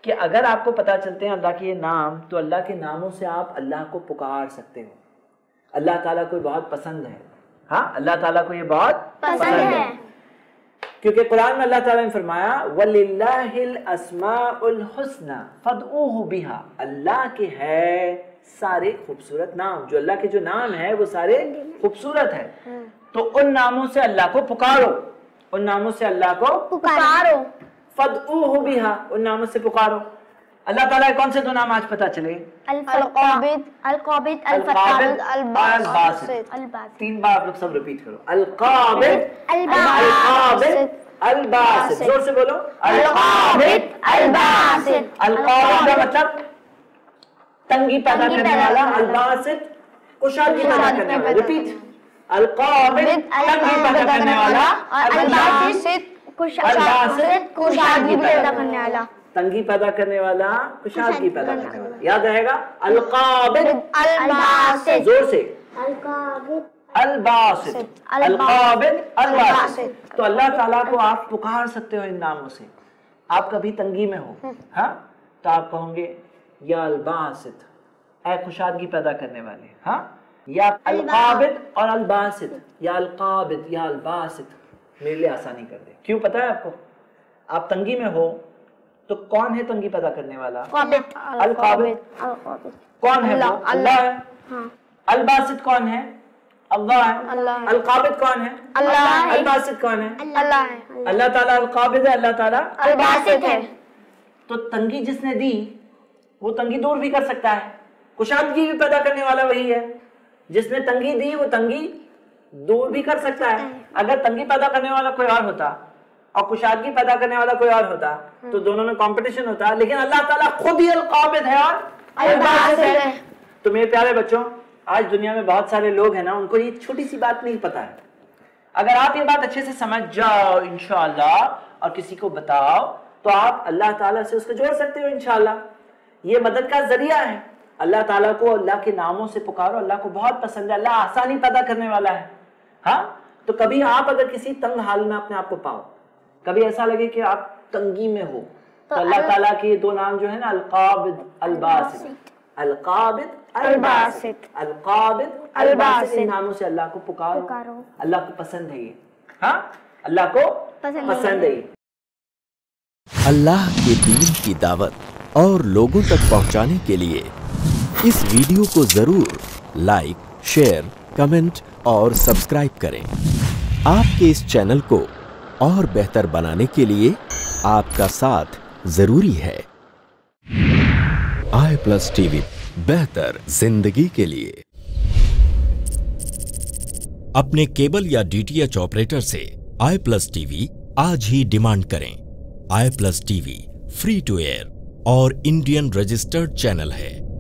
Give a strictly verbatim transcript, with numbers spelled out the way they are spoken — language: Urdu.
کہ اگر آپ کو پتا چلتے ہیں اللہ کے یہ نام تو اللہ کے ناموں سے آپ اللہ کو پکار سکتے ہو. اللہ تعالیٰ کو بہت پسند ہے. ہاں اللہ تعالیٰ کو یہ بہت پسند ہے کیونکہ قرآن میں اللہ تعالیٰ نے فرمایا وَلِلَّهِ الْأَسْمَاءُ الْحُسْنَى فَادْعُوهُ بِهَا. اللہ کے ہے سارے خوبصورت نام. جو اللہ کے جو نام ہے وہ سارے خوبصورت ہے تو ان ناموں سے اللہ کو پکارو. ان ناموں سے اللہ کو پکارو. فَادْعُوهُ بِهَا. ان ناموں سے پکارو. اللہ تعالیٰ کے کون سے دو نام آج پتا چلے؟ القابض القابض الفتاح الباسط. تین بار آپ لوگ سب ریپیٹ کرو. القابض القابض الباسط. زور سے بولو. القابض الباسط. القابض کا مطلب تنگی پیدا کرنے والا، الباسط کشادگی پیدا کرنے والا. ریپیٹ. القابض تنگی پیدا کرنے والا، الباسط کشادگی پیدا کرنے والا. تنگی پیدا کرنے والا، کشادگی پیدا کرنے والا. یاد رہے گا. القابض الباسط. زور سے. القابض الباسط. القابض الباسط. تو اللہ تعالیٰ کو آپ پکار سکتے ہو ان ناموں سے. آپ کبھی تنگی میں ہو ہاں تو آپ کہوں گے یا الباسط اے کشادگی پیدا کرنے والے. ہاں یا القابض اور الباسط. یا القابض یا الباسط میرے لیے آسانی کر دے. کیوں پتا ہے آپ کو؟ آپ تنگی میں ہو تو کون ہے تنگی پیدا کرنے والا؟ القابض. کون ہے؟ اللہ ہے. الباسط کون ہے؟ اللہ ہے. القابض کون ہے؟ اللہ. الباسط کون ہے؟ اللہ ہے. اللہ تعالیٰ القابض ہے، اللہ تعالیٰ الباسط ہے. تو تنگی جس نے دی وہ تنگی دور بھی کر سکتا ہے. کشادگی بھی پیدا کرنے والا وہی ہے. جس نے تنگی دی وہ تنگی دور بھی کر سکتا ہے. اگر تنگی پیدا کرنے والا کوئی اور ہوتا اور کشادگی پیدا کرنے والا کوئی اور ہوتا تو دونوں میں کمپٹیشن ہوتا. لیکن اللہ تعالیٰ خود ہی القابض ہے اور الباسط ہے. تو میرے پیارے بچوں، آج دنیا میں بہت سارے لوگ ہیں نا، ان کو یہ چھوٹی سی بات نہیں پتا ہے. اگر آپ یہ بات اچھے سے سمجھ جاؤ انشاءاللہ اور کسی کو بتاؤ تو آپ اللہ تعالیٰ سے اس کو جوڑ سکتے ہو انشاءاللہ. یہ مدد کا ذریعہ ہے. اللہ تعالیٰ کو اللہ کے ناموں سے پکارو. اللہ کو بہت پسند ہے. اللہ آسانی پیدا کرنے والا ہے. ہاں تو کبھی آپ اگر کسی تنگ حال میں اپنے آپ کو پاؤ، کبھی ایسا لگے کہ آپ تنگی میں ہو تو اللہ تعالیٰ کے یہ دو نام جو ہے نا، القابض الباسط. القابض الباسط. القابض الباسط. ان ناموں سے اللہ کو پکارو. اللہ کو پسند ہے یہ. ہاں اللہ کو پسند ہے یہ. اللہ کے دین کی دعوت اور لوگوں تک پہنچانے کے لیے اس ویڈیو کو ضرور لائک، شیئر، کمنٹ اور سبسکرائب کریں. آپ کے اس چینل کو اور بہتر بنانے کے لیے آپ کا ساتھ ضروری ہے. آئی پلس ٹی وی، بہتر زندگی کے لیے. اپنے کیبل یا ڈی ٹی ایچ آپریٹر سے آئی پلس ٹی وی آج ہی ڈیمانڈ کریں. I plus T V free to air اور انڈین رجسٹرڈ چینل ہے.